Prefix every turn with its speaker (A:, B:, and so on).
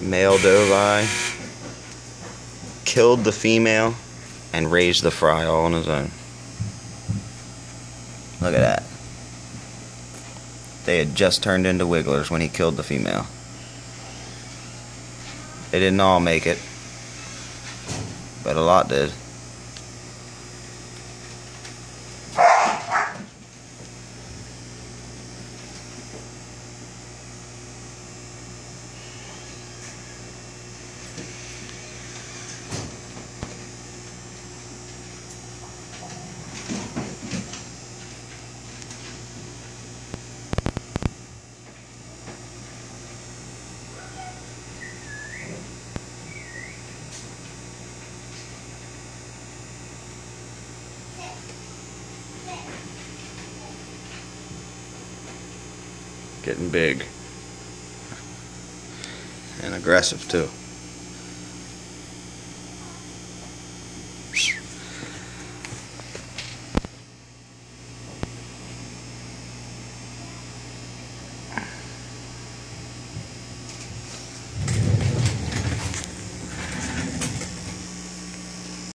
A: Male dove eye. Killed the female and raised the fry all on his own. Look at that. They had just turned into wigglers when he killed the female. They didn't all make it, but a lot did. Getting big and aggressive too.